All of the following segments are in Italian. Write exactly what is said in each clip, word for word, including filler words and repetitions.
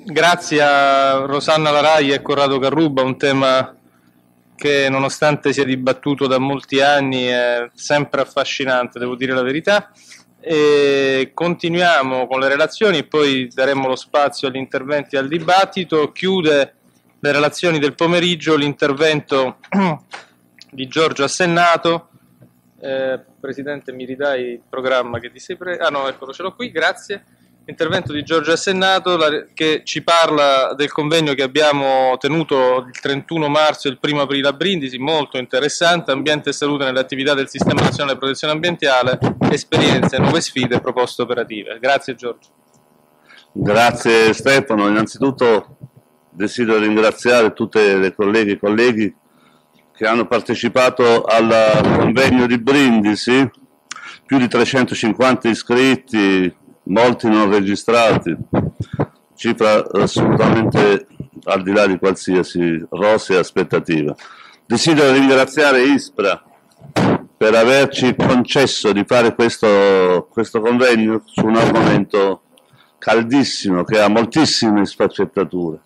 Grazie a Rosanna Larai e Corrado Carruba, un tema che nonostante sia dibattuto da molti anni è sempre affascinante, devo dire la verità. E continuiamo con le relazioni e poi daremo lo spazio agli interventi e al dibattito. Chiude le relazioni del pomeriggio l'intervento di Giorgio Assennato. Eh, Presidente, mi ridai il programma che ti sei preso? Ah no, eccolo, ce l'ho qui, grazie. Intervento di Giorgio Assennato la, che ci parla del convegno che abbiamo tenuto il trentuno marzo e il primo aprile a Brindisi, molto interessante, ambiente e salute nelle attività del Sistema Nazionale di Protezione Ambientale, esperienze, nuove sfide, proposte operative. Grazie Giorgio. Grazie Stefano, innanzitutto desidero ringraziare tutte le colleghe e colleghi che hanno partecipato al convegno di Brindisi, più di trecentocinquanta iscritti, molti non registrati, cifra assolutamente al di là di qualsiasi rosea aspettativa. Desidero ringraziare ISPRA per averci concesso di fare questo, questo convegno su un argomento caldissimo che ha moltissime sfaccettature.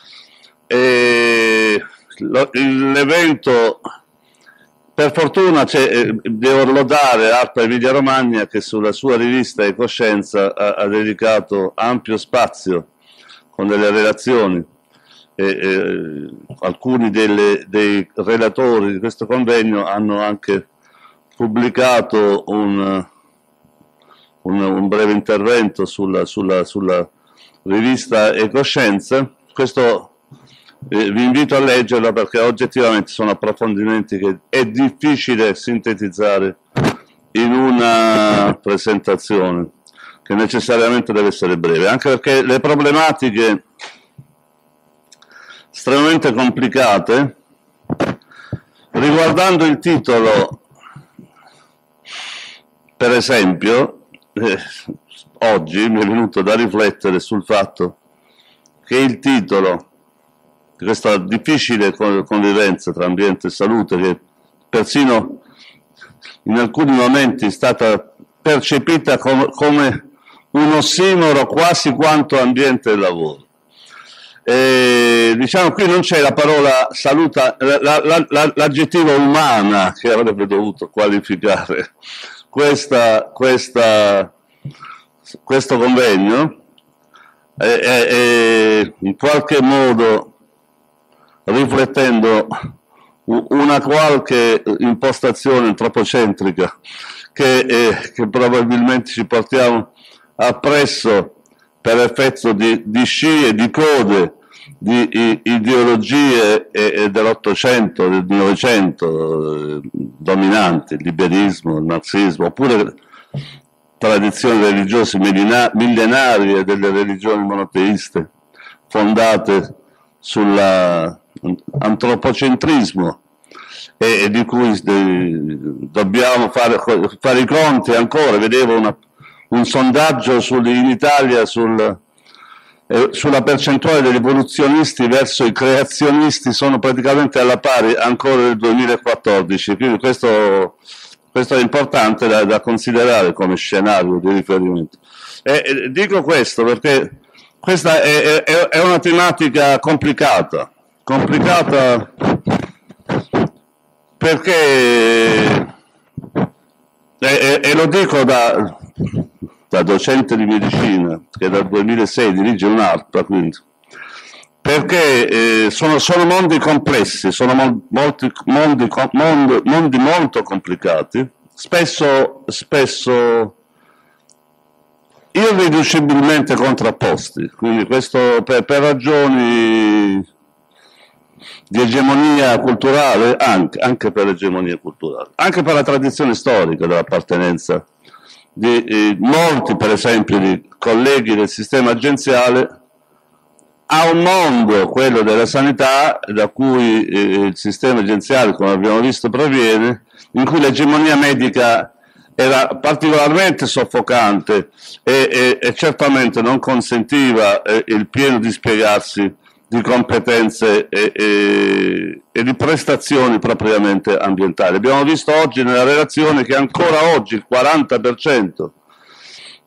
L'evento, per fortuna, devo lodare Arpa Emilia Romagna che sulla sua rivista Ecoscienza ha, ha dedicato ampio spazio con delle relazioni e, e alcuni delle, dei relatori di questo convegno hanno anche pubblicato un, un, un breve intervento sulla, sulla, sulla rivista Ecoscienza. Questo Eh, vi invito a leggerla perché oggettivamente sono approfondimenti che è difficile sintetizzare in una presentazione che necessariamente deve essere breve, anche perché le problematiche estremamente complicate, riguardando il titolo, per esempio, eh, oggi mi è venuto da riflettere sul fatto che il titolo di questa difficile convivenza tra ambiente e salute, che persino in alcuni momenti è stata percepita com come un ossimoro quasi quanto ambiente e lavoro. E, diciamo, qui non c'è la parola salute, l'aggettivo umana che avrebbe dovuto qualificare questa, questa, questo convegno e, e, e in qualche modo, riflettendo una qualche impostazione antropocentrica che, eh, che probabilmente ci portiamo appresso per effetto di, di scie, di code, di, di ideologie eh, eh, dell'Ottocento, del Novecento, eh, dominanti, il liberismo, il marxismo, oppure tradizioni religiose millenarie delle religioni monoteiste fondate sull'antropocentrismo e, e di cui de, dobbiamo fare, fare i conti ancora. Vedevo una, un sondaggio sul, in Italia sul, eh, sulla percentuale degli evoluzionisti verso i creazionisti, sono praticamente alla pari ancora del duemilaquattordici, quindi questo, questo è importante da, da considerare come scenario di riferimento. E, e dico questo perché questa è, è, è una tematica complicata, complicata perché, e, e lo dico da, da docente di medicina, che dal duemilasei dirige un'ARPA, quindi, perché eh, sono, sono mondi complessi, sono mo molti, mondi, mondi, mondi molto complicati, spesso, spesso irriducibilmente contrapposti, quindi questo per, per ragioni di egemonia culturale, anche, anche per l'egemonia culturale, anche per la tradizione storica dell'appartenenza di eh, molti, per esempio, di colleghi del sistema agenziale a un mondo, quello della sanità, da cui eh, il sistema agenziale, come abbiamo visto, proviene, in cui l'egemonia medica era particolarmente soffocante e, e, e certamente non consentiva eh, il pieno dispiegarsi di competenze e, e, e di prestazioni propriamente ambientali. Abbiamo visto oggi nella relazione che ancora oggi il quaranta per cento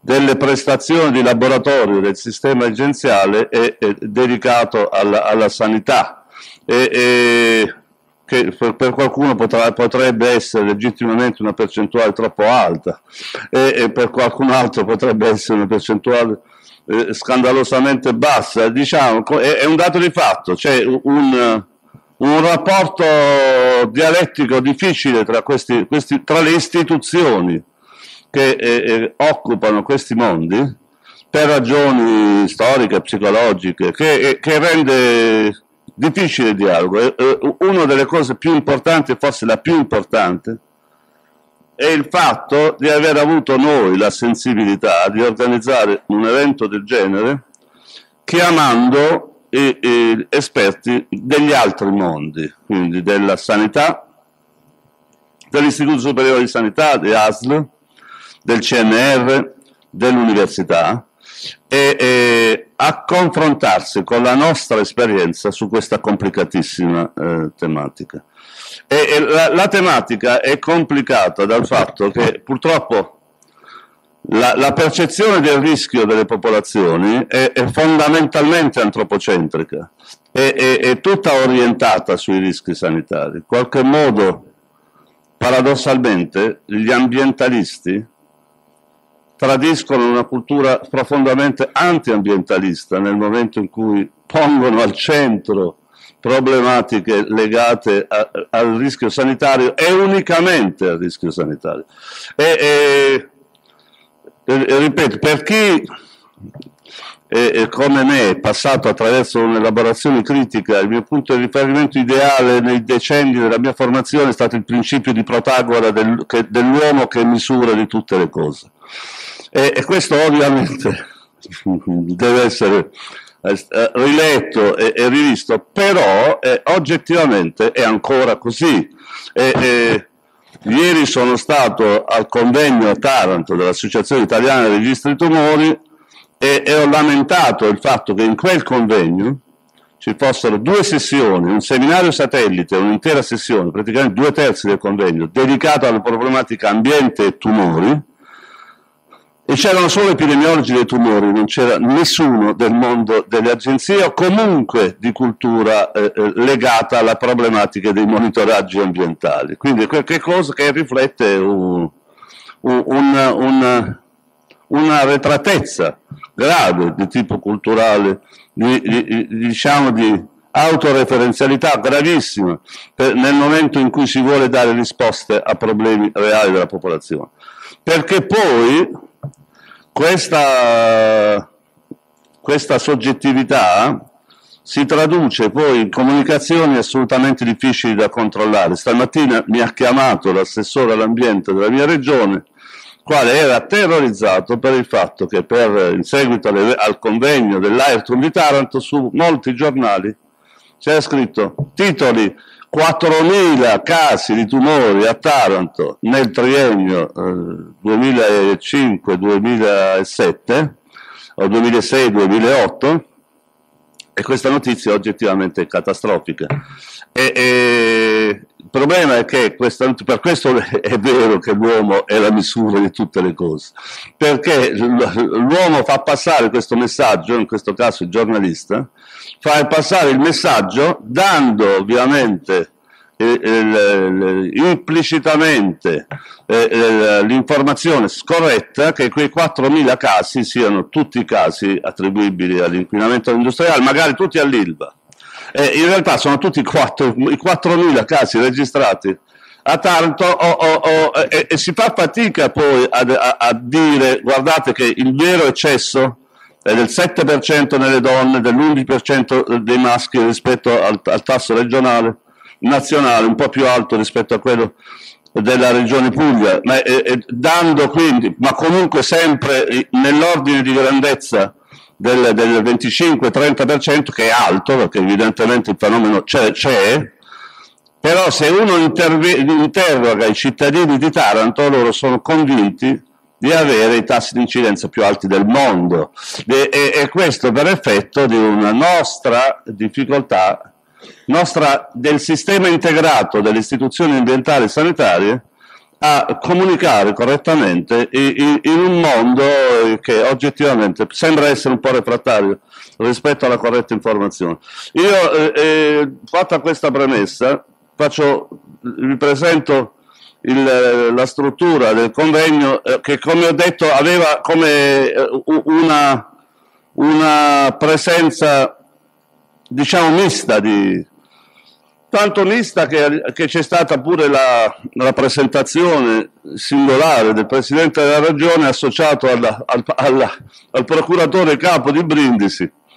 delle prestazioni di laboratorio del sistema agenziale è, è dedicato alla, alla sanità, e, e che per, per qualcuno potrà, potrebbe essere legittimamente una percentuale troppo alta, e, e per qualcun altro potrebbe essere una percentuale eh, scandalosamente bassa. Diciamo, è, è un dato di fatto, c'è un, un rapporto dialettico difficile tra, questi, questi, tra le istituzioni che eh, occupano questi mondi per ragioni storiche, psicologiche, che, eh, che rende difficile il dialogo. Eh, una delle cose più importanti, forse la più importante, è il fatto di aver avuto noi la sensibilità di organizzare un evento del genere chiamando eh, eh, esperti degli altri mondi, quindi della sanità, dell'Istituto Superiore di Sanità, di A S L, del C N R, dell'università, e, e a confrontarsi con la nostra esperienza su questa complicatissima eh, tematica. E, e la, la tematica è complicata dal fatto che purtroppo la, la percezione del rischio delle popolazioni è, è fondamentalmente antropocentrica, è, è, è tutta orientata sui rischi sanitari. In qualche modo, paradossalmente, gli ambientalisti tradiscono una cultura profondamente antiambientalista nel momento in cui pongono al centro problematiche legate a, al rischio sanitario e unicamente al rischio sanitario. E, e, e ripeto, per chi e, e come me è passato attraverso un'elaborazione critica, il mio punto di riferimento ideale nei decenni della mia formazione è stato il principio di Protagora del, che, dell'uomo che è misura di tutte le cose. E, e questo ovviamente deve essere eh, riletto e, e rivisto, però eh, oggettivamente è ancora così. E, e, ieri sono stato al convegno a Taranto dell'Associazione Italiana dei Registri Tumori e, e ho lamentato il fatto che in quel convegno ci fossero due sessioni, un seminario satellite, un'intera sessione, praticamente due terzi del convegno, dedicato alla problematica ambiente e tumori, e c'erano solo epidemiologi dei tumori, non c'era nessuno del mondo delle agenzie o comunque di cultura eh, legata alla problematica dei monitoraggi ambientali. Quindi qualche cosa che riflette un, un, un, un, una arretratezza grave di tipo culturale, di, di, diciamo di autoreferenzialità gravissima per, nel momento in cui si vuole dare risposte a problemi reali della popolazione. Perché poi Questa, questa soggettività si traduce poi in comunicazioni assolutamente difficili da controllare. Stamattina mi ha chiamato l'assessore all'ambiente della mia regione, quale era terrorizzato per il fatto che per, in seguito alle, al convegno dell'Airton di Taranto, su molti giornali c'era scritto titoli: quattromila casi di tumori a Taranto nel triennio eh, duemilacinque duemilasette o duemilasei duemilaotto, e questa notizia oggettivamente è catastrofica. E, e, il problema è che questa, per questo è vero che l'uomo è la misura di tutte le cose, perché l'uomo fa passare questo messaggio, in questo caso il giornalista, fa passare il messaggio dando ovviamente eh, eh, implicitamente eh, l'informazione scorretta che quei quattromila casi siano tutti casi attribuibili all'inquinamento industriale, magari tutti all'Ilva. Eh, in realtà sono tutti i quattromila casi registrati a Taranto, o, o, o, e, e si fa fatica poi a, a, a dire guardate che il vero eccesso è del sette per cento nelle donne, dell'undici per cento dei maschi rispetto al, al tasso regionale, nazionale, un po' più alto rispetto a quello della regione Puglia, ma eh, eh, dando quindi, ma comunque sempre nell'ordine di grandezza del, del venticinque trenta per cento, che è alto, perché evidentemente il fenomeno c'è, c'è. Però se uno interroga i cittadini di Taranto, loro sono convinti di avere i tassi di incidenza più alti del mondo, e, e, e questo per effetto di una nostra difficoltà nostra del sistema integrato delle istituzioni ambientali e sanitarie a comunicare correttamente in, in un mondo che oggettivamente sembra essere un po' refrattario rispetto alla corretta informazione. Io, eh, eh, fatta questa premessa, faccio, vi presento il, la struttura del convegno eh, che, come ho detto, aveva come eh, una, una presenza, diciamo, mista di... Tanto mista che, che c'è stata pure la, la presentazione singolare del Presidente della Regione associato alla, al, alla, al Procuratore Capo di Brindisi,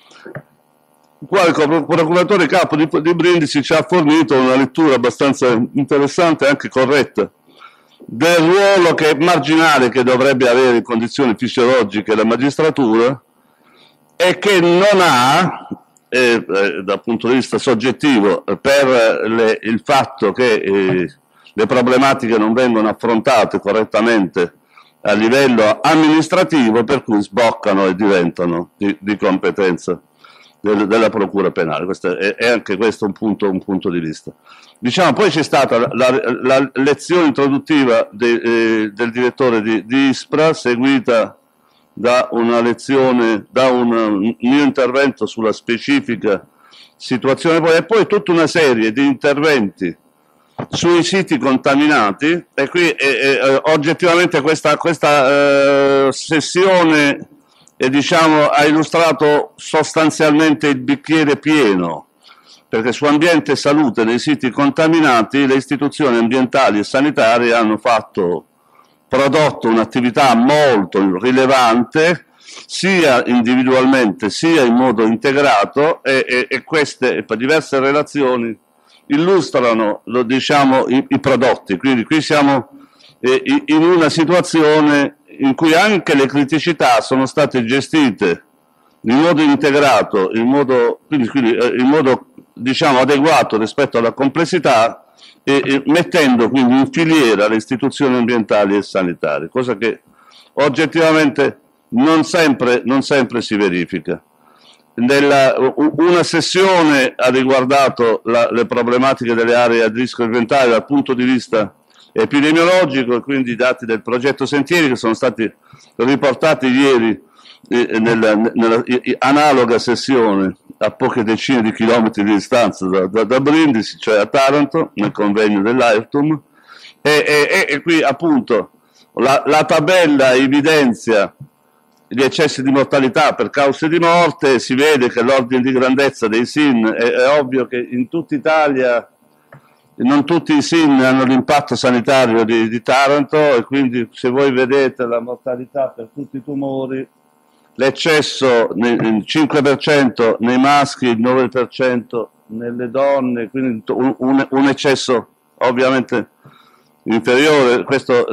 il quale il Procuratore Capo di, di Brindisi ci ha fornito una lettura abbastanza interessante e anche corretta del ruolo che è marginale che dovrebbe avere in condizioni fisiologiche la magistratura e che non ha... E, eh, dal punto di vista soggettivo eh, per le, il fatto che eh, le problematiche non vengono affrontate correttamente a livello amministrativo, per cui sboccano e diventano di, di competenza del, della procura penale. Questo è, è anche questo un punto, un punto di vista. Diciamo, poi c'è stata la, la, la lezione introduttiva de, eh, del direttore di, di ISPRA, seguita da una lezione, da un mio intervento sulla specifica situazione, poi, e poi tutta una serie di interventi sui siti contaminati, e qui eh, eh, oggettivamente questa, questa eh, sessione eh, diciamo, ha illustrato sostanzialmente il bicchiere pieno, perché su ambiente e salute dei siti contaminati le istituzioni ambientali e sanitarie hanno fatto prodotto un'attività molto rilevante sia individualmente sia in modo integrato, e, e, e queste per diverse relazioni illustrano, lo diciamo, i, i prodotti. Quindi qui siamo eh, in una situazione in cui anche le criticità sono state gestite in modo integrato, in modo, quindi, quindi, eh, in modo diciamo adeguato rispetto alla complessità, E, e mettendo quindi in filiera le istituzioni ambientali e sanitarie, cosa che oggettivamente non sempre, non sempre si verifica. Nella, una sessione ha riguardato la, le problematiche delle aree a rischio ambientale dal punto di vista epidemiologico, e quindi i dati del progetto Sentieri che sono stati riportati ieri eh, nella, nella analoga sessione a poche decine di chilometri di distanza da, da, da Brindisi, cioè a Taranto, nel convegno dell'Airtum, e, e, e qui appunto la, la tabella evidenzia gli eccessi di mortalità per cause di morte, si vede che l'ordine di grandezza dei S I N è, è ovvio che in tutta Italia non tutti i S I N hanno l'impatto sanitario di, di Taranto, e quindi se voi vedete la mortalità per tutti i tumori, l'eccesso il cinque per cento nei maschi, il nove per cento nelle donne, quindi un, un eccesso ovviamente inferiore, questo,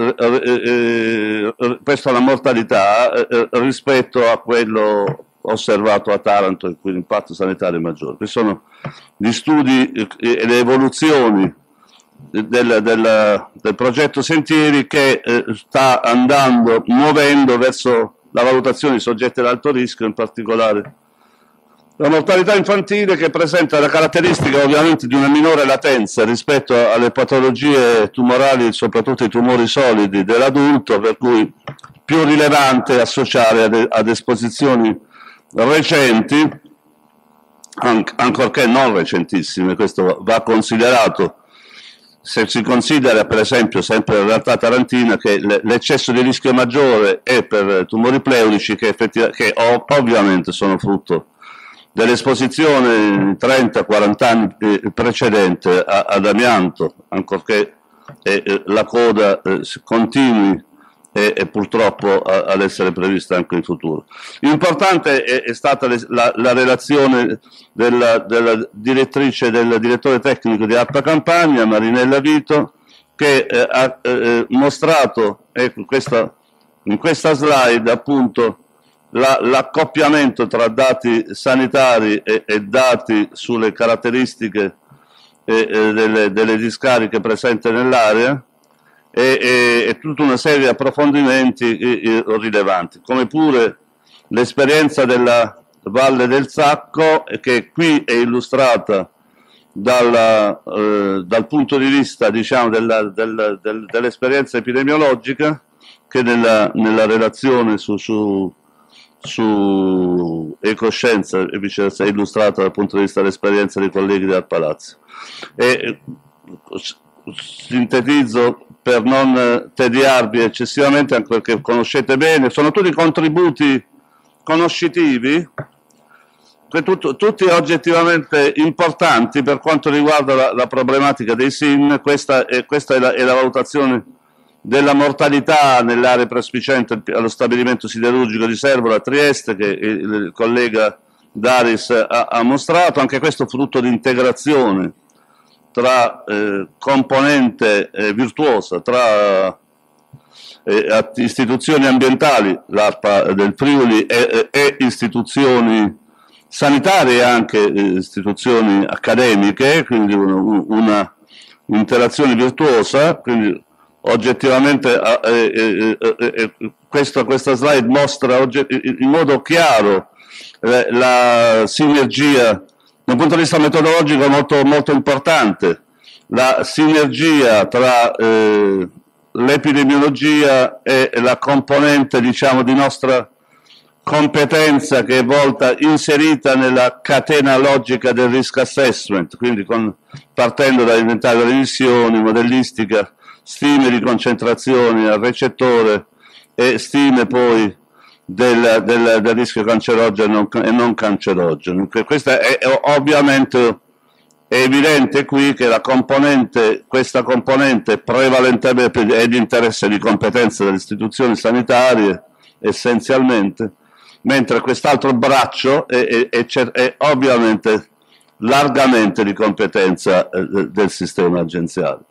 eh, eh, questo alla mortalità eh, rispetto a quello osservato a Taranto, in cui l'impatto sanitario è maggiore. Questi sono gli studi e le evoluzioni del, del, del progetto Sentieri, che eh, sta andando, muovendo verso la valutazione di soggetti ad alto rischio, in particolare la mortalità infantile, che presenta la caratteristica ovviamente di una minore latenza rispetto alle patologie tumorali, soprattutto i tumori solidi dell'adulto, per cui più rilevante associare ad, ad esposizioni recenti, anc ancorché non recentissime. Questo va considerato se si considera, per esempio, sempre in realtà tarantina, che l'eccesso di rischio maggiore è per tumori pleurici, che, che ovviamente sono frutto dell'esposizione trenta quaranta anni precedente ad amianto, ancorché eh, la coda eh, continui e, e purtroppo a, ad essere prevista anche in futuro. Importante è, è stata le, la, la relazione della, della direttrice, del direttore tecnico di ARPA Campania, Marinella Vito, che eh, ha eh, mostrato, ecco, questa, in questa slide appunto, l'accoppiamento tra dati sanitari e, e dati sulle caratteristiche eh, delle, delle discariche presenti nell'area, e, e, e tutta una serie di approfondimenti e, e rilevanti, come pure l'esperienza della Valle del Sacco, che qui è illustrata dalla, eh, dal punto di vista, diciamo, della, del, del, dell'esperienza epidemiologica che nella, nella relazione su, su, su Ecoscienza e viceversa è illustrata dal punto di vista dell'esperienza dei colleghi del Palazzo. E sintetizzo per non tediarvi eccessivamente, anche perché conoscete bene, sono tutti contributi conoscitivi, tutto, tutti oggettivamente importanti per quanto riguarda la, la problematica dei S I N. Questa, è, questa è, la, è la valutazione della mortalità nelle aree prospicienti allo stabilimento siderurgico di Servola a Trieste, che il, il collega Daris ha, ha mostrato, anche questo frutto di integrazione tra eh, componente eh, virtuosa, tra eh, istituzioni ambientali, l'ARPA del Friuli, e, e istituzioni sanitarie e anche eh, istituzioni accademiche, quindi una, una interazione virtuosa. Quindi oggettivamente eh, eh, eh, eh, questa, questa slide mostra in modo chiaro eh, la sinergia da un punto di vista metodologico molto, molto importante, la sinergia tra eh, l'epidemiologia e la componente, diciamo, di nostra competenza, che è volta inserita nella catena logica del risk assessment, quindi con, partendo dall'inventario delle emissioni, modellistica, stime di concentrazioni al recettore e stime poi del, del, del rischio cancerogeno e non cancerogeno. Questo è, è ovviamente è evidente qui che la componente, questa componente prevalentemente è di interesse di competenza delle istituzioni sanitarie essenzialmente, mentre quest'altro braccio è, è, è, è ovviamente largamente di competenza eh, del sistema agenziale.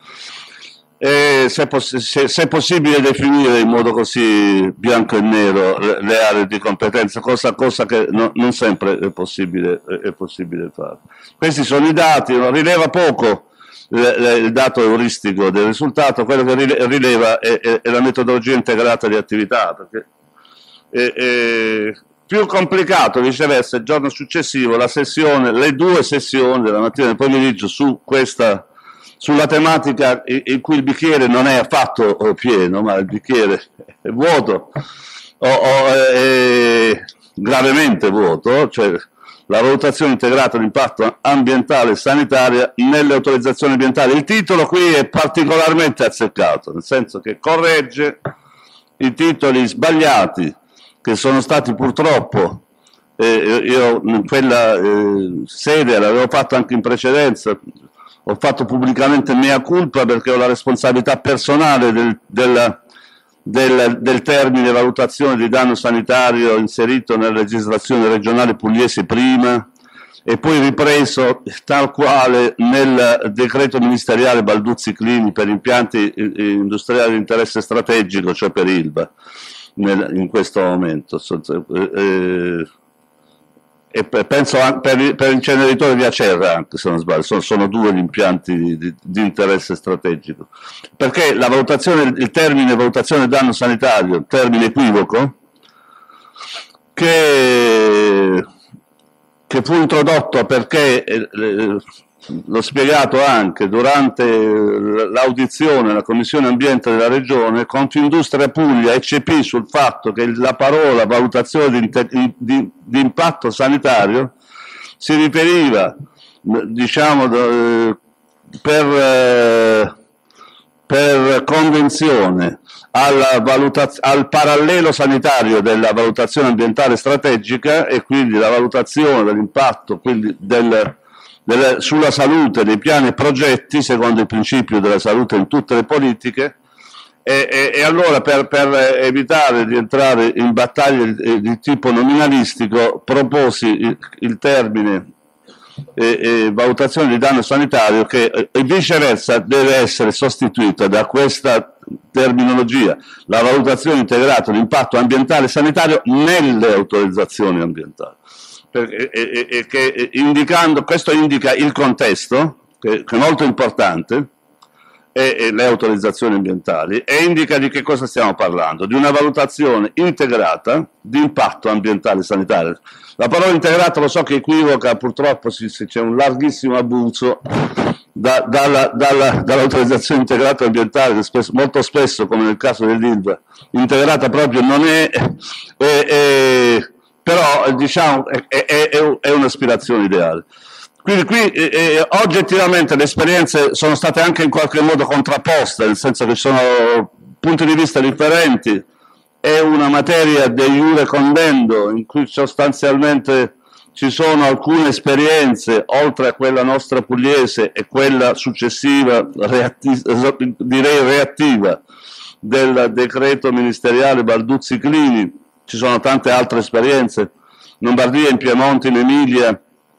E se, poss se, se è possibile definire in modo così bianco e nero le, le aree di competenza, cosa, cosa che no, non sempre è possibile, è possibile fare. Questi sono i dati, no? Rileva poco le, le, il dato euristico del risultato, quello che rileva è, è, è la metodologia integrata di attività, perché è, è più complicato viceversa il giorno successivo la sessione, le due sessioni della mattina e del pomeriggio su questa sulla tematica in cui il bicchiere non è affatto pieno, ma il bicchiere è vuoto, o, o è gravemente vuoto, cioè la valutazione integrata di impatto ambientale e sanitaria nelle autorizzazioni ambientali. Il titolo qui è particolarmente azzeccato, nel senso che corregge i titoli sbagliati che sono stati purtroppo, eh, io in quella eh, sede l'avevo fatto anche in precedenza, ho fatto pubblicamente mea culpa perché ho la responsabilità personale del, del, del, del termine valutazione di danno sanitario inserito nella legislazione regionale pugliese prima e poi ripreso tal quale nel decreto ministeriale Balduzzi Clini per impianti industriali di interesse strategico, cioè per Ilva, nel, in questo momento. Eh, e penso anche per, per l'inceneritore di Acerra, anche se non sbaglio, sono, sono due gli impianti di, di, di interesse strategico, perché la valutazione, il termine valutazione del danno sanitario, un termine equivoco che, che fu introdotto perché eh, l'ho spiegato anche durante l'audizione alla Commissione Ambiente della Regione, Confindustria Puglia e C P, sul fatto che la parola valutazione di, di, di impatto sanitario si riferiva, diciamo, per, per convenzione alla al parallelo sanitario della valutazione ambientale strategica, e quindi la valutazione dell'impatto, quindi del Delle, sulla salute dei piani e progetti secondo il principio della salute in tutte le politiche, e, e, e allora per, per evitare di entrare in battaglie di, di tipo nominalistico proposi il, il termine e, e valutazione di danno sanitario, che e viceversa deve essere sostituita da questa terminologia, la valutazione integrata di impatto ambientale e sanitario nelle autorizzazioni ambientali. E, e, e che indicando, questo indica il contesto, che, che è molto importante, e, e le autorizzazioni ambientali, e indica di che cosa stiamo parlando, di una valutazione integrata di impatto ambientale e sanitario. La parola integrata lo so che equivoca, purtroppo c'è un larghissimo abuso da, dalla, dalla, dall'autorizzazione integrata ambientale, che spesso, molto spesso, come nel caso dell'Ilva, integrata proprio non è, è, è però diciamo è, è, è un'aspirazione ideale. Quindi qui eh, oggettivamente le esperienze sono state anche in qualche modo contrapposte, nel senso che ci sono punti di vista differenti. È una materia de iure condendo, in cui sostanzialmente ci sono alcune esperienze, oltre a quella nostra pugliese e quella successiva, reatti- direi reattiva, del decreto ministeriale Balduzzi-Clini. Ci sono tante altre esperienze, in Lombardia, in Piemonte, in Emilia,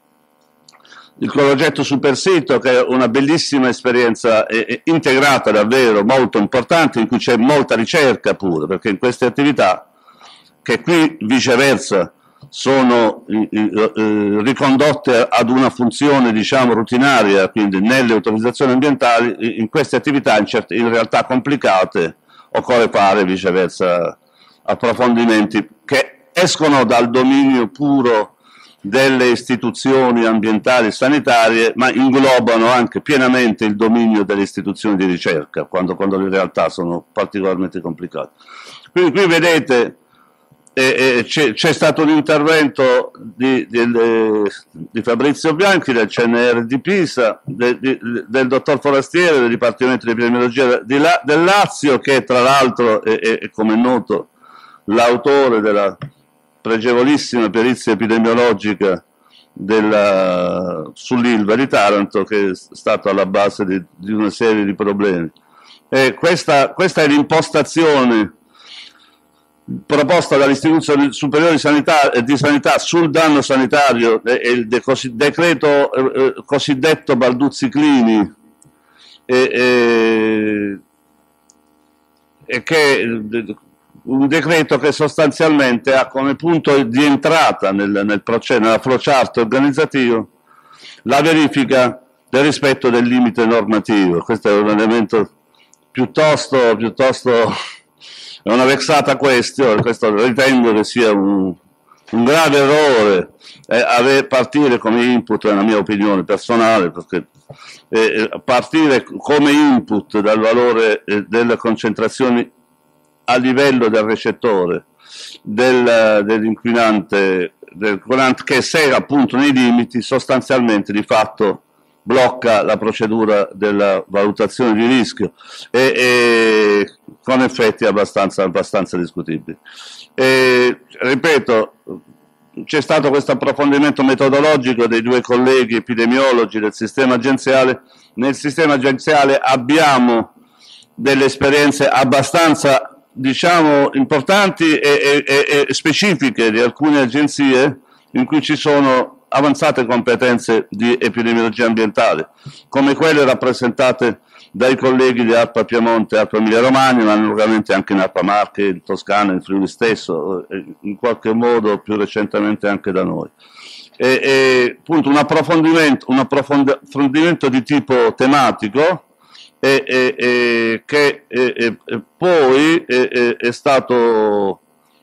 il progetto Supersito, che è una bellissima esperienza eh, integrata davvero, molto importante, in cui c'è molta ricerca pure, perché in queste attività, che qui viceversa sono eh, eh, ricondotte ad una funzione diciamo rutinaria, quindi nelle autorizzazioni ambientali, in queste attività in, certe, in realtà complicate occorre fare viceversa approfondimenti che escono dal dominio puro delle istituzioni ambientali e sanitarie, ma inglobano anche pienamente il dominio delle istituzioni di ricerca, quando, quando in realtà sono particolarmente complicate. Quindi qui vedete eh, eh, c'è stato un intervento di, di, di Fabrizio Bianchi del C N R di Pisa, de, di, del dottor Forastiere del Dipartimento di Epidemiologia di La, del Lazio, che tra l'altro è, è, è come è noto l'autore della pregevolissima perizia epidemiologica sull'Ilva di Taranto, che è stato alla base di, di una serie di problemi. E questa, questa è l'impostazione proposta dall'Istituto Superiore di Sanità, di Sanità sul danno sanitario e il de, così, decreto eh, cosiddetto Balduzzi-Clini, e, e, e che un decreto che sostanzialmente ha come punto di entrata nel, nel processo, nella flowchart organizzativo, la verifica del rispetto del limite normativo. Questo è un elemento piuttosto, piuttosto è una vexata question, questo ritengo che sia un, un grave errore eh, aver, partire come input, è una mia opinione personale, perché eh, partire come input dal valore eh, delle concentrazioni a livello del recettore del, dell'inquinante, del che se appunto nei limiti sostanzialmente di fatto blocca la procedura della valutazione di rischio e, e con effetti abbastanza, abbastanza discutibili. E, ripeto, c'è stato questo approfondimento metodologico dei due colleghi epidemiologi del sistema agenziale. Nel sistema agenziale abbiamo delle esperienze abbastanza diciamo importanti e, e, e specifiche di alcune agenzie in cui ci sono avanzate competenze di epidemiologia ambientale, come quelle rappresentate dai colleghi di ARPA Piemonte e ARPA Emilia Romagna, ma analogamente anche in ARPA Marche, in Toscana, in Friuli stesso, in qualche modo più recentemente anche da noi. E, e appunto un approfondimento, un approfondimento di tipo tematico, E, e, e, che e, e poi e, è stato,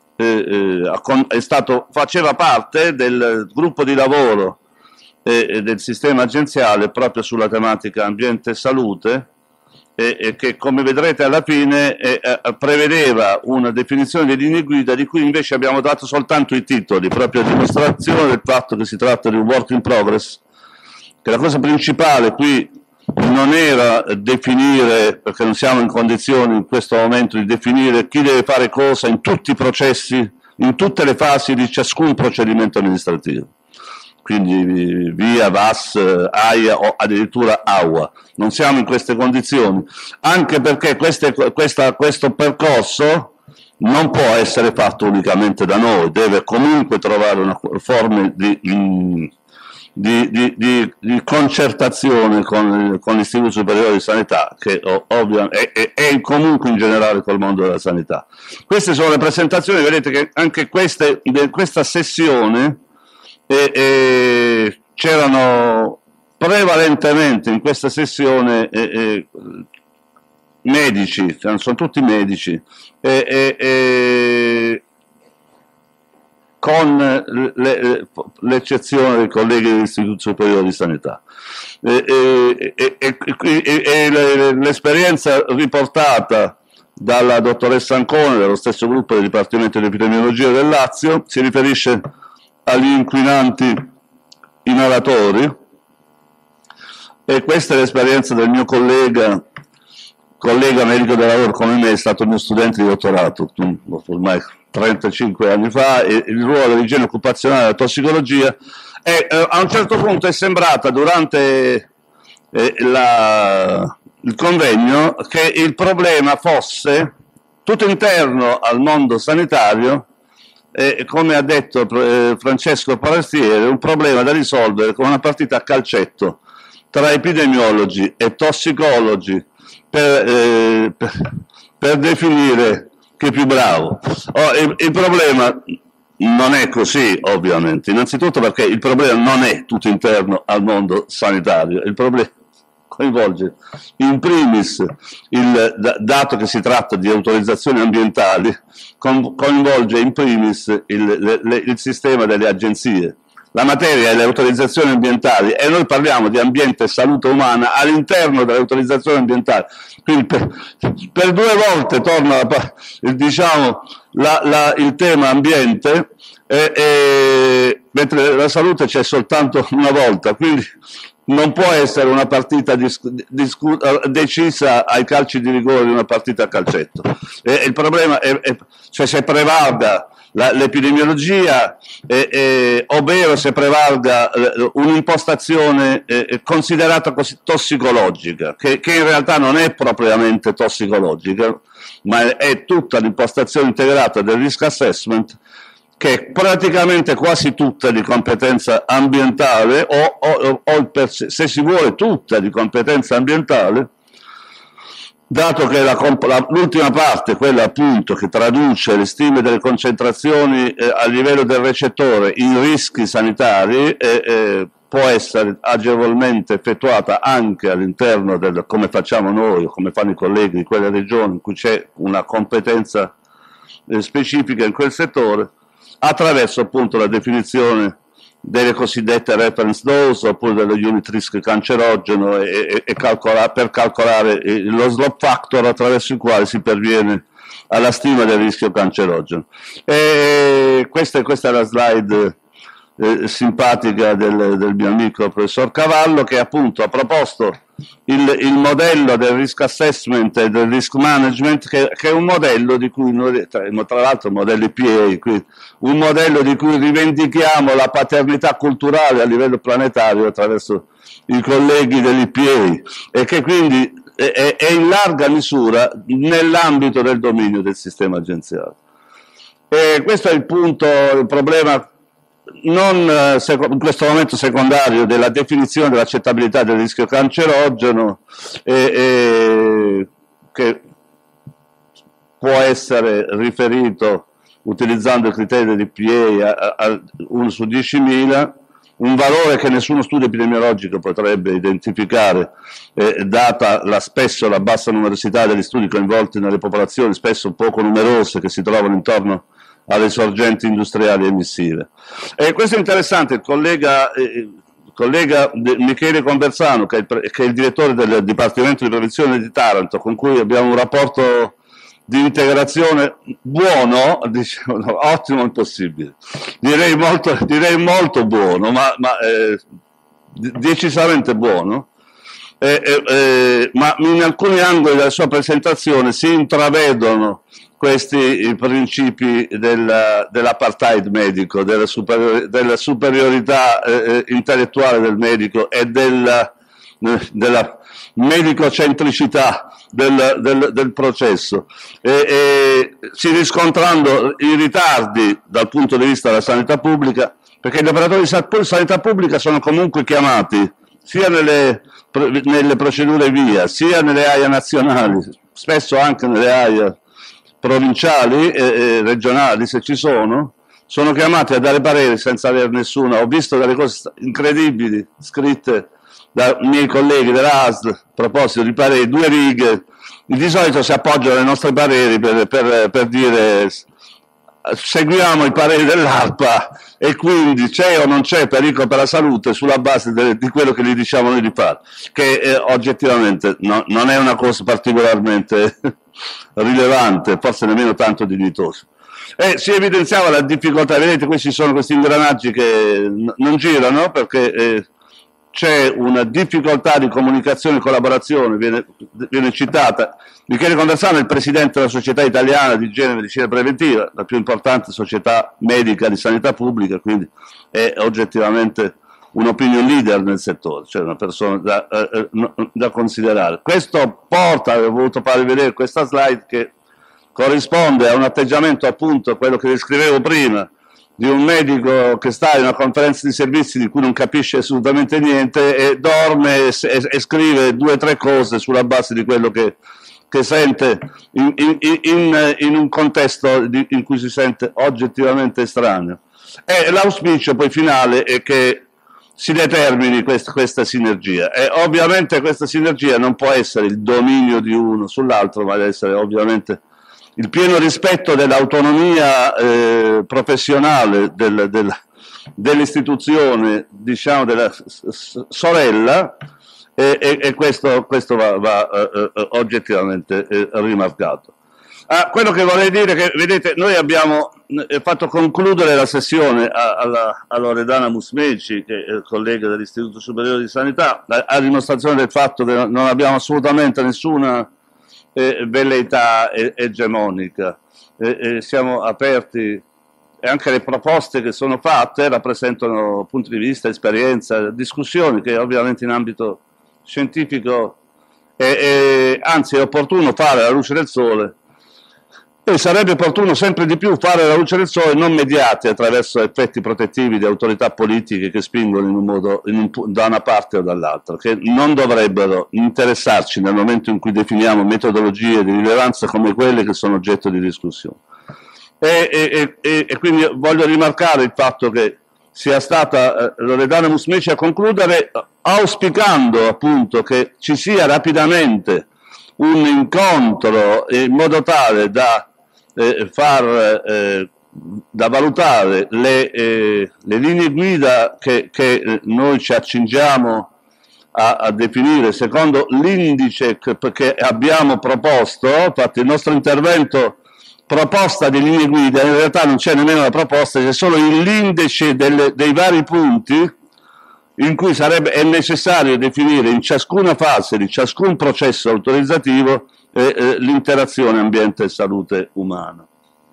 e, è stato faceva parte del gruppo di lavoro e, del sistema agenziale proprio sulla tematica ambiente e salute, e, e che come vedrete alla fine e, e, prevedeva una definizione di linee guida di cui invece abbiamo dato soltanto i titoli, proprio a dimostrazione del fatto che si tratta di un work in progress, che la cosa principale qui non era definire, perché non siamo in condizioni in questo momento di definire chi deve fare cosa in tutti i processi, in tutte le fasi di ciascun procedimento amministrativo, quindi via, V A S, A I A o addirittura A U A. Non siamo in queste condizioni, anche perché queste, questa, questo percorso non può essere fatto unicamente da noi, deve comunque trovare una forma di... In, Di, di, di, di concertazione con, con l'Istituto Superiore di Sanità, che ovvio, è, è, è comunque in generale col mondo della sanità. Queste sono le presentazioni, vedete che anche queste, in questa sessione eh, eh, c'erano prevalentemente in questa sessione eh, eh, medici, sono tutti medici, e, e, e, con l'eccezione dei colleghi dell'Istituto Superiore di Sanità. E, e, e, e, e l'esperienza riportata dalla dottoressa Ancona, dello stesso gruppo del Dipartimento di Epidemiologia del Lazio, si riferisce agli inquinanti inalatori, e questa è l'esperienza del mio collega, collega medico del lavoro come me, è stato mio studente di dottorato, ormai trentacinque anni fa, e il ruolo dell'igiene occupazionale e della tossicologia, e eh, a un certo punto è sembrata durante eh, la, il convegno che il problema fosse tutto interno al mondo sanitario, e come ha detto eh, Francesco Parastiere, un problema da risolvere con una partita a calcetto tra epidemiologi e tossicologi per, eh, per, per definire chi è più bravo. Oh, il, il problema non è così, ovviamente, innanzitutto perché il problema non è tutto interno al mondo sanitario, il problema coinvolge in primis, il, dato che si tratta di autorizzazioni ambientali, coinvolge in primis il, le, il sistema delle agenzie. La materia è le autorizzazioni ambientali, e noi parliamo di ambiente e salute umana all'interno delle autorizzazioni ambientali. Quindi per, per due volte torna diciamo, la, la, il tema ambiente, e, e, mentre la salute c'è soltanto una volta, quindi non può essere una partita decisa ai calci di rigore di una partita a calcetto. E, il problema è, è cioè se prevalga l'epidemiologia, eh, eh, ovvero se prevalga eh, un'impostazione eh, considerata così tossicologica, che, che in realtà non è propriamente tossicologica, ma è, è tutta l'impostazione integrata del risk assessment, che è praticamente quasi tutta di competenza ambientale, o, o, o per, se si vuole tutta di competenza ambientale, dato che l'ultima parte, quella appunto che traduce le stime delle concentrazioni eh, a livello del recettore in rischi sanitari, eh, eh, può essere agevolmente effettuata anche all'interno del, come facciamo noi, o come fanno i colleghi di quelle regioni in cui c'è una competenza eh, specifica in quel settore, attraverso appunto la definizione delle cosiddette reference dose, oppure dello unit risk cancerogeno, e, e, e calcola, per calcolare lo slope factor attraverso il quale si perviene alla stima del rischio cancerogeno. E questa, questa è la slide eh, simpatica del, del mio amico professor Cavallo, che appunto ha proposto il, il modello del risk assessment e del risk management, che, che è un modello di cui noi, tra, tra l'altro modello I P A, quindi un modello di cui rivendichiamo la paternità culturale a livello planetario attraverso i colleghi dell'I P A, e che quindi è, è in larga misura nell'ambito del dominio del sistema agenziale. E questo è il punto, il problema non in questo momento secondario della definizione dell'accettabilità del rischio cancerogeno, e, e, che può essere riferito utilizzando il criterio di P A a, a uno su diecimila, un valore che nessuno studio epidemiologico potrebbe identificare, eh, data la, spesso la bassa numerosità degli studi coinvolti nelle popolazioni, spesso poco numerose, che si trovano intorno alle sorgenti industriali emissive. E questo è interessante. Il collega, eh, il collega Michele Conversano, che è, il, che è il direttore del Dipartimento di Prevenzione di Taranto, con cui abbiamo un rapporto di integrazione buono, diciamo, no, ottimo impossibile, direi molto, direi molto buono, ma, ma eh, decisamente buono, eh, eh, ma in alcuni angoli della sua presentazione si intravedono questi principi del, dell'apartheid medico, della, superior, della superiorità eh, intellettuale del medico e della, della medicocentricità del, del, del processo, e, e si riscontrando i ritardi dal punto di vista della sanità pubblica, perché gli operatori di sanità pubblica sono comunque chiamati sia nelle, nelle procedure via, sia nelle A I A nazionali, spesso anche nelle A I A provinciali e, e regionali, se ci sono, sono chiamati a dare pareri senza avere nessuna. Ho visto delle cose incredibili scritte da miei colleghi della A S L a proposito di pareri, due righe, di solito si appoggiano ai nostri pareri per, per, per dire seguiamo i pareri dell'ARPA e quindi c'è o non c'è pericolo per la salute sulla base de, di quello che gli diciamo noi di fare, che eh, oggettivamente no, non è una cosa particolarmente rilevante, forse nemmeno tanto dignitosa. E si evidenziava la difficoltà, vedete questi sono questi ingranaggi che n- non girano perché eh, c'è una difficoltà di comunicazione e collaborazione, viene, viene citata Michele Conversano è il presidente della Società Italiana di Igiene e Medicina Preventiva, la più importante società medica di sanità pubblica, quindi è oggettivamente un opinion leader nel settore, cioè una persona da, eh, da considerare. Questo porta, avevo voluto farvi vedere questa slide che corrisponde a un atteggiamento, appunto, quello che descrivevo prima, di un medico che sta in una conferenza di servizi di cui non capisce assolutamente niente e dorme e, e, e scrive due o tre cose sulla base di quello che, che sente in, in, in, in un contesto di, in cui si sente oggettivamente estraneo. E l'auspicio poi finale è che si determini questa, questa sinergia. E ovviamente questa sinergia non può essere il dominio di uno sull'altro, ma deve essere ovviamente il pieno rispetto dell'autonomia eh, professionale del, del, dell'istituzione, diciamo, della sorella, e, e, e questo, questo va, va eh, oggettivamente eh, rimarcato. Ah, quello che vorrei dire è che, vedete, noi abbiamo eh, fatto concludere la sessione a, alla, a Loredana Musmeci, che è collega dell'Istituto Superiore di Sanità, a, a dimostrazione del fatto che non abbiamo assolutamente nessuna Eh, velleità eh, egemonica, eh, eh, siamo aperti e anche le proposte che sono fatte rappresentano punti di vista, esperienza, discussioni che ovviamente in ambito scientifico eh, eh, anzi è opportuno fare alla luce del sole e sarebbe opportuno sempre di più fare alla luce del sole non mediati attraverso effetti protettivi di autorità politiche che spingono in un modo, in un, da una parte o dall'altra, che non dovrebbero interessarci nel momento in cui definiamo metodologie di rilevanza come quelle che sono oggetto di discussione. E, e, e, e quindi voglio rimarcare il fatto che sia stata eh, Loredana Musmeci a concludere auspicando appunto che ci sia rapidamente un incontro in modo tale da Eh, far eh, da valutare le, eh, le linee guida che, che noi ci accingiamo a, a definire secondo l'indice che, che abbiamo proposto. Infatti il nostro intervento proposta di linee guida, in realtà non c'è nemmeno la proposta, c'è solo l'indice delle, dei vari punti in cui sarebbe, è necessario definire in ciascuna fase di ciascun processo autorizzativo E, eh, l'interazione ambiente e salute umana.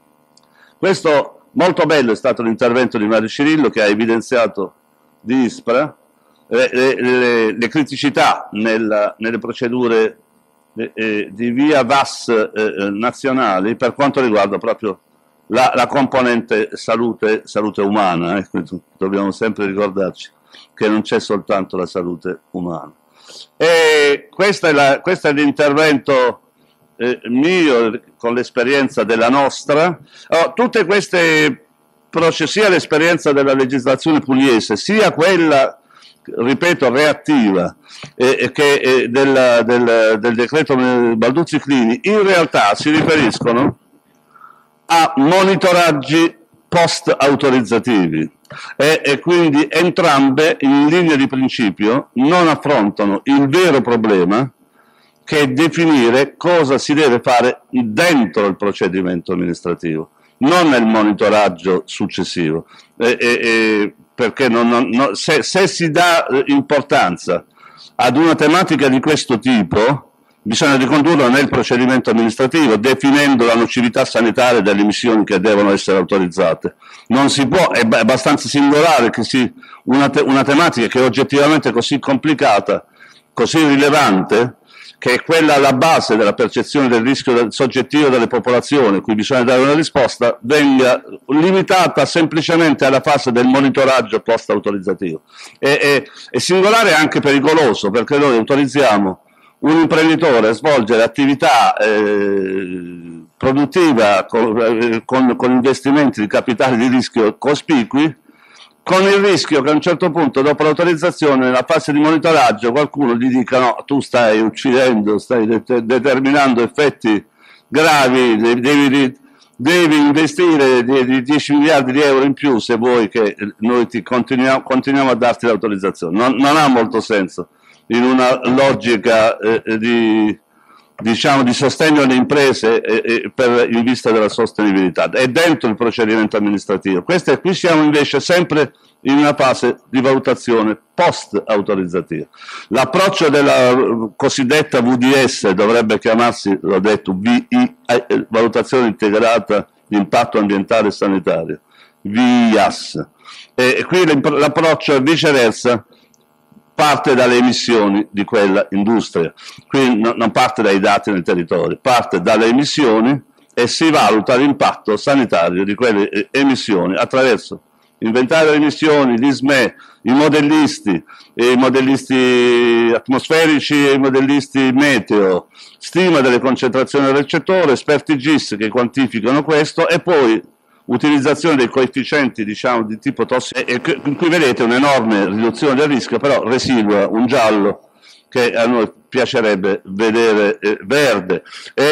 Questo molto bello è stato l'intervento di Mario Cirillo, che ha evidenziato di ISPRA eh, le, le, le criticità nella, nelle procedure eh, eh, di via V A S eh, nazionali per quanto riguarda proprio la, la componente salute, salute umana. Eh. Dobbiamo sempre ricordarci che non c'è soltanto la salute umana. E questo è, la, questo è l'intervento Eh, mio con l'esperienza della nostra. Oh, tutte queste sia l'esperienza della legislazione pugliese sia quella, ripeto, reattiva eh, che eh, del, del, del decreto Balduzzi-Clini in realtà si riferiscono a monitoraggi post autorizzativi e, e quindi entrambe in linea di principio non affrontano il vero problema, che è definire cosa si deve fare dentro il procedimento amministrativo, non nel monitoraggio successivo, e, e, e perché non, non, no, se, se si dà importanza ad una tematica di questo tipo, bisogna ricondurla nel procedimento amministrativo, definendo la nocività sanitaria delle emissioni che devono essere autorizzate. Non si può, è abbastanza singolare che si, una, te, una tematica che è oggettivamente così complicata, così rilevante, che è quella alla base della percezione del rischio soggettivo delle popolazioni, a cui bisogna dare una risposta, venga limitata semplicemente alla fase del monitoraggio post-autorizzativo. È, è, è singolare e anche pericoloso, perché noi autorizziamo un imprenditore a svolgere attività eh, produttiva con, con, con investimenti di capitali di rischio cospicui, con il rischio che a un certo punto, dopo l'autorizzazione, nella fase di monitoraggio, qualcuno gli dica no, tu stai uccidendo, stai det determinando effetti gravi, devi, devi investire dieci miliardi di euro in più se vuoi che noi ti continuiamo, continuiamo a darti l'autorizzazione. Non, non ha molto senso in una logica eh, di, diciamo, di sostegno alle imprese eh, eh, per, in vista della sostenibilità. È dentro il procedimento amministrativo. Questo, qui siamo invece sempre in una fase di valutazione post-autorizzativa. L'approccio della cosiddetta V D S dovrebbe chiamarsi, l'ho detto, V I, eh, valutazione integrata di impatto ambientale e sanitario, V I A S. E, e qui l'approccio è viceversa, parte dalle emissioni di quella industria, quindi no, non parte dai dati nel territorio, parte dalle emissioni e si valuta l'impatto sanitario di quelle emissioni attraverso inventario delle emissioni, l'I S M E, i modellisti, i modellisti atmosferici e i modellisti meteo, stima delle concentrazioni del recettore, esperti G I S che quantificano questo e poi utilizzazione dei coefficienti, diciamo, di tipo tossico, e in cui vedete un'enorme riduzione del rischio, però residua un giallo che a noi piacerebbe vedere eh, verde. E,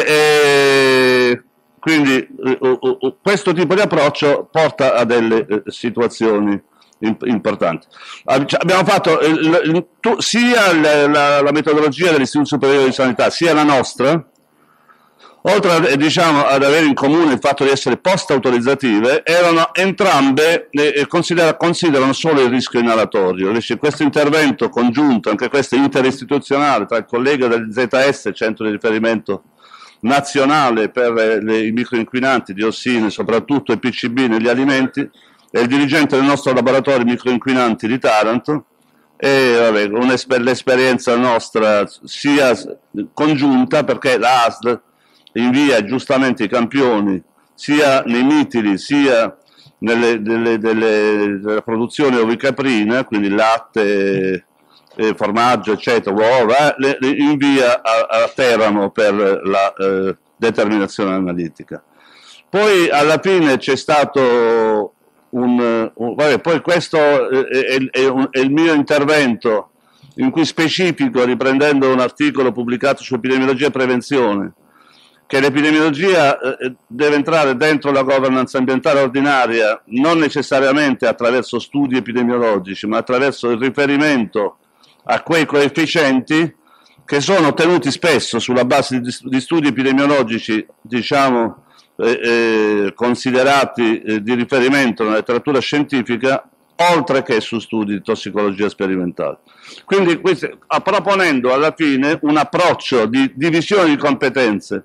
e quindi eh, uh, questo tipo di approccio porta a delle eh, situazioni imp importanti. Abbiamo fatto il, il, tu, sia la, la, la metodologia dell'Istituto Superiore di Sanità, sia la nostra, oltre a, diciamo, ad avere in comune il fatto di essere post-autorizzative, erano entrambe, eh, considera, considerano solo il rischio inalatorio. Questo intervento congiunto, anche questo interistituzionale, tra il collega del Z S, Centro di Riferimento Nazionale per eh, le, i microinquinanti, diossine, soprattutto i P C B negli alimenti, e il dirigente del nostro laboratorio microinquinanti di Taranto, e l'esperienza nostra sia congiunta, perché la A S L invia giustamente i campioni sia nei mitili sia nelle, delle, delle, della produzione ovicaprina, quindi latte, eh, formaggio, eccetera, uova, le, le invia a, a Teramo per la eh, determinazione analitica. Poi alla fine c'è stato un, un vabbè, poi questo è, è, un, è il mio intervento in cui specifico, riprendendo un articolo pubblicato su epidemiologia e prevenzione, che l'epidemiologia eh, deve entrare dentro la governance ambientale ordinaria non necessariamente attraverso studi epidemiologici, ma attraverso il riferimento a quei coefficienti che sono ottenuti spesso sulla base di, di studi epidemiologici, diciamo, eh, eh, considerati eh, di riferimento nella letteratura scientifica, oltre che su studi di tossicologia sperimentale. Quindi questo, proponendo alla fine un approccio di divisione di competenze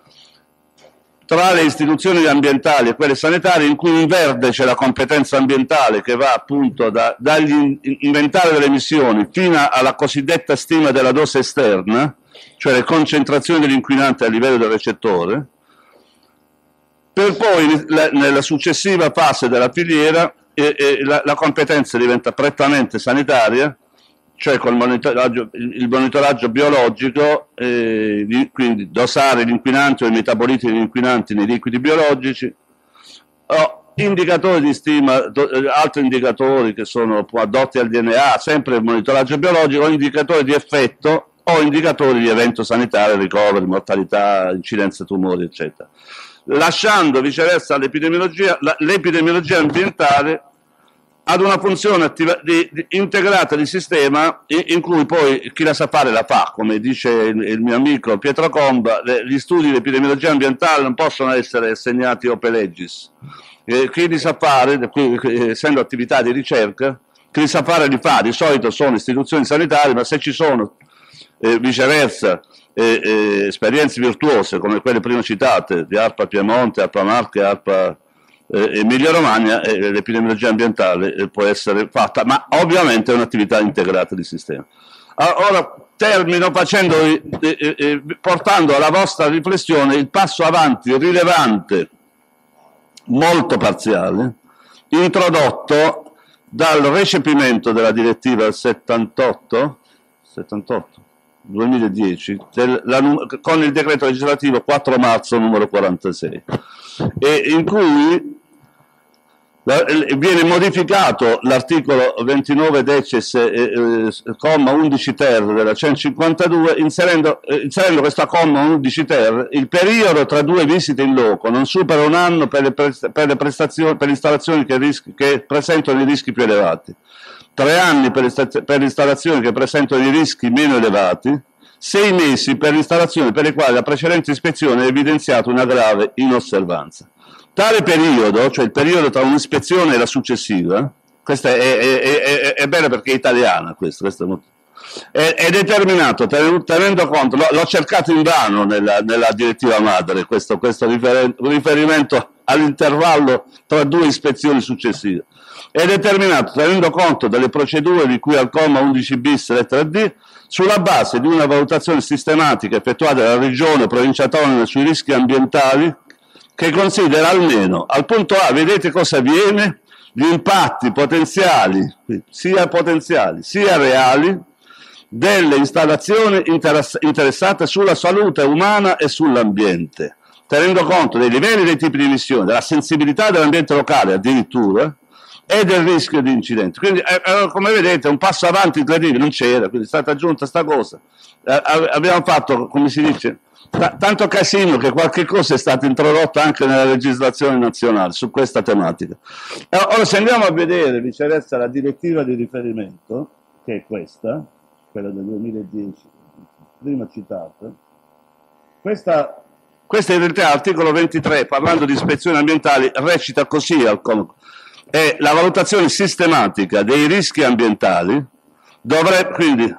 tra le istituzioni ambientali e quelle sanitarie, in cui in verde c'è la competenza ambientale che va appunto da, dagli inventari delle emissioni fino alla cosiddetta stima della dose esterna, cioè le concentrazioni dell'inquinante a livello del recettore, per poi la, nella successiva fase della filiera eh, eh, la, la competenza diventa prettamente sanitaria, cioè col monitoraggio, il monitoraggio biologico, eh, di, quindi dosare gli inquinanti o i metaboliti degli inquinanti nei liquidi biologici, o indicatori di stima, do, altri indicatori che sono addotti al D N A, sempre il monitoraggio biologico, o indicatori di effetto o indicatori di evento sanitario, ricoveri, mortalità, incidenza tumori, eccetera. Lasciando viceversa l'epidemiologia, l'epidemiologia ambientale ad una funzione attiva, di, di, integrata di sistema in, in cui poi chi la sa fare la fa, come dice il, il mio amico Pietro Comba, le, gli studi di epidemiologia ambientale non possono essere assegnati ope legis. Eh, chi li sa fare, qui, essendo attività di ricerca, chi li sa fare li fa, di solito sono istituzioni sanitarie, ma se ci sono eh, viceversa eh, eh, esperienze virtuose come quelle prima citate di ARPA Piemonte, ARPA Marche, ARPA Eh, Emilia Romagna, eh, l'epidemiologia ambientale eh, può essere fatta, ma ovviamente è un'attività integrata di sistema. Ora termino facendo, eh, eh, portando alla vostra riflessione il passo avanti rilevante, molto parziale, introdotto dal recepimento della direttiva settantotto, settantotto duemiladieci, del, la, con il decreto legislativo quattro marzo numero quarantasei, e in cui viene modificato l'articolo ventinove decies, eh, eh, comma undici ter della centocinquantadue, inserendo, eh, inserendo questo comma undici ter, il periodo tra due visite in loco non supera un anno per le, prest per le, prestazioni, per le installazioni che, rischi, che presentano i rischi più elevati, tre anni per le, per le installazioni che presentano i rischi meno elevati, sei mesi per le installazioni per le quali la precedente ispezione ha evidenziato una grave inosservanza. Tale periodo, cioè il periodo tra un'ispezione e la successiva, questa è, è, è, è bella perché è italiana, questo, questo è, molto, è, è determinato tenendo conto, l'ho cercato invano nella, nella direttiva madre, questo, questo rifer, riferimento all'intervallo tra due ispezioni successive, è determinato tenendo conto delle procedure di cui al comma undici bis lettera D, sulla base di una valutazione sistematica effettuata dalla Regione o Provincia Autonoma sui rischi ambientali, che considera almeno al punto A, vedete cosa avviene, gli impatti potenziali, sia potenziali sia reali, delle installazioni interessate sulla salute umana e sull'ambiente, tenendo conto dei livelli dei tipi di emissione, della sensibilità dell'ambiente locale addirittura, e del rischio di incidenti. Quindi, eh, come vedete, un passo avanti incredibile, non c'era, quindi è stata aggiunta sta cosa. Eh, abbiamo fatto, come si dice, tanto casino che qualche cosa è stata introdotta anche nella legislazione nazionale su questa tematica. Ora, se andiamo a vedere viceversa la direttiva di riferimento, che è questa, quella del duemiladieci, prima citata, questa, questa in realtà l'articolo ventitré, parlando di ispezioni ambientali, recita così al comma. E la valutazione sistematica dei rischi ambientali dovrebbe, quindi,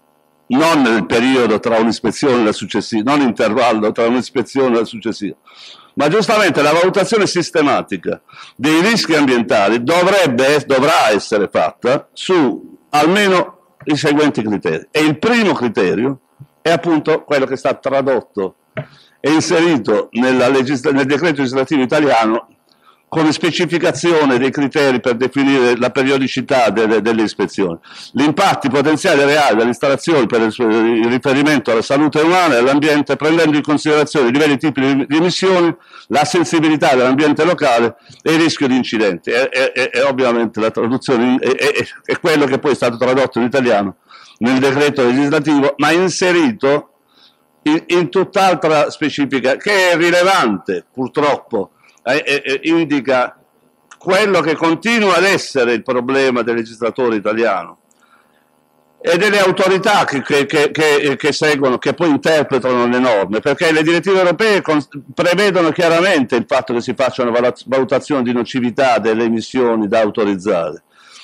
non nel periodo tra un'ispezione e la successiva, non intervallo tra un'ispezione e la successiva, ma giustamente la valutazione sistematica dei rischi ambientali dovrebbe, dovrà essere fatta su almeno i seguenti criteri. E il primo criterio è appunto quello che è stato tradotto e inserito nella nel decreto legislativo italiano come specificazione dei criteri per definire la periodicità delle, delle ispezioni. Gli impatti potenziali reali delle installazioni per il riferimento alla salute umana e all'ambiente, prendendo in considerazione i livelli tipici di emissioni, la sensibilità dell'ambiente locale e il rischio di incidenti. E, e, e, e ovviamente la traduzione è, è, è quello che poi è stato tradotto in italiano nel decreto legislativo, ma inserito in, in tutt'altra specifica, che è rilevante purtroppo. Eh, eh, indica quello che continua ad essere il problema del legislatore italiano e delle autorità che, che, che, che, che seguono, che poi interpretano le norme, perché le direttive europee prevedono chiaramente il fatto che si faccia una valutazione di nocività delle emissioni da autorizzare.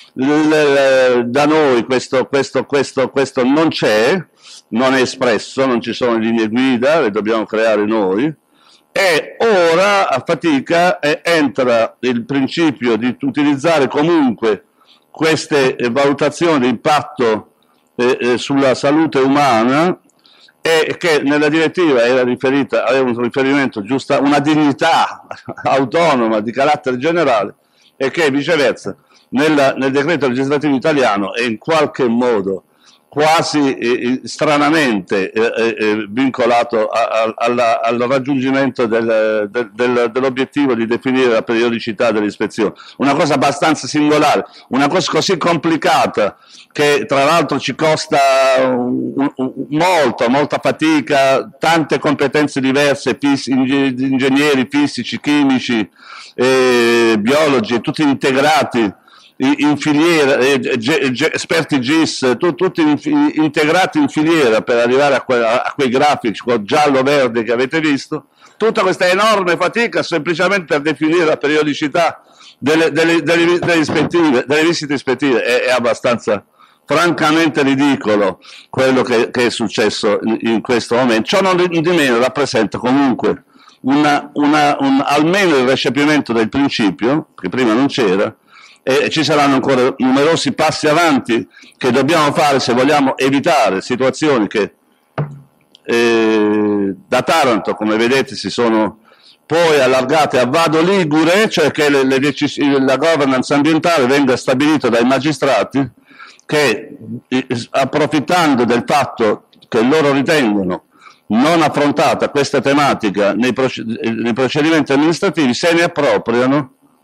Da noi questo, questo, questo, questo non c'è, non è espresso, non ci sono linee guida, le dobbiamo creare noi. E ora a fatica eh, entra il principio di utilizzare comunque queste eh, valutazioni di impatto eh, eh, sulla salute umana, e che nella direttiva era riferita, aveva un riferimento giusto, una dignità autonoma di carattere generale, e che viceversa nella, nel decreto legislativo italiano è in qualche modo quasi eh, stranamente eh, eh, vincolato a, a, alla, al raggiungimento del, del, del, dell'obiettivo di definire la periodicità dell'ispezione. Una cosa abbastanza singolare, una cosa così complicata che tra l'altro ci costa un, un, molto, molta fatica, tante competenze diverse, fis, ingegneri fisici, chimici, eh, biologi, tutti integrati in filiera, eh, esperti G I S, tu, tutti in, integrati in filiera per arrivare a, que, a quei grafici giallo-verde che avete visto, tutta questa enorme fatica semplicemente per definire la periodicità delle, delle, delle, delle, ispettive, delle visite ispettive. È, è abbastanza, francamente ridicolo quello che, che è successo in, in questo momento. Ciò non di meno rappresenta comunque una, una, un, almeno il recepimento del principio, che prima non c'era, e ci saranno ancora numerosi passi avanti che dobbiamo fare se vogliamo evitare situazioni che eh, da Taranto, come vedete, si sono poi allargate a Vado Ligure, cioè che le, le la governance ambientale venga stabilita dai magistrati che, approfittando del fatto che loro ritengono non affrontata questa tematica nei, proced nei procedimenti amministrativi, se ne appropriano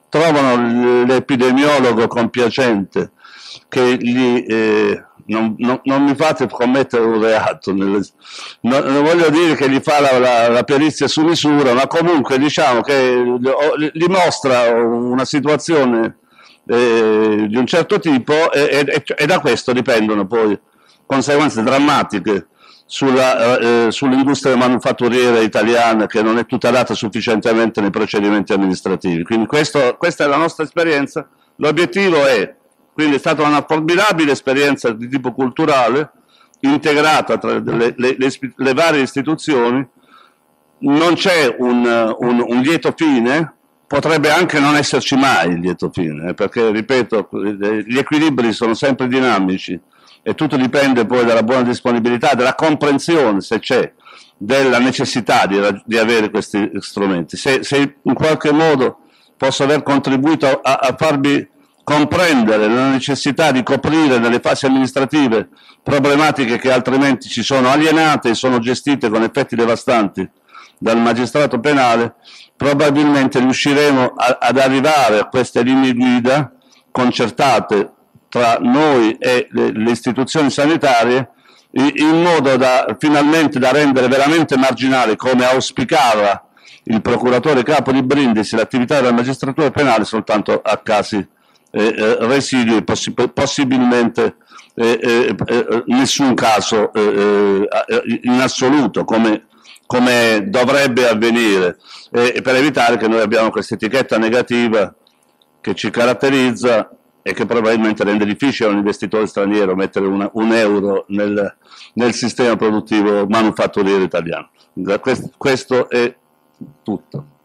trovano l'epidemiologo compiacente che gli... Eh, Non, non, non mi fate commettere un reato, nelle, non, non voglio dire che gli fa la, la, la perizia su misura, ma comunque diciamo che gli mostra una situazione eh, di un certo tipo e, e, e da questo dipendono poi conseguenze drammatiche sulla, eh, sull'industria manufatturiera italiana, che non è tutelata sufficientemente nei procedimenti amministrativi. Quindi questo, questa è la nostra esperienza. L'obiettivo è Quindi è stata una formidabile esperienza di tipo culturale, integrata tra le, le, le, le varie istituzioni. Non c'è un, un, un lieto fine, potrebbe anche non esserci mai il lieto fine, perché, ripeto, gli equilibri sono sempre dinamici e tutto dipende poi dalla buona disponibilità, dalla comprensione, se c'è, della necessità di, di avere questi strumenti. Se, se in qualche modo posso aver contribuito a, a farvi comprendere la necessità di coprire nelle fasi amministrative problematiche che altrimenti ci sono alienate e sono gestite con effetti devastanti dal magistrato penale, probabilmente riusciremo a, ad arrivare a queste linee guida concertate tra noi e le, le istituzioni sanitarie, in, in modo da finalmente da rendere veramente marginale, come auspicava il procuratore capo di Brindisi, l'attività della magistratura penale soltanto a casi Eh, eh, residui, possi possibilmente eh, eh, eh, nessun caso eh, eh, in assoluto, come, come dovrebbe avvenire, eh, per evitare che noi abbiamo questa etichetta negativa che ci caratterizza e che probabilmente rende difficile a un investitore straniero mettere una, un euro nel, nel sistema produttivo manufatturiero italiano. Questo, questo è tutto.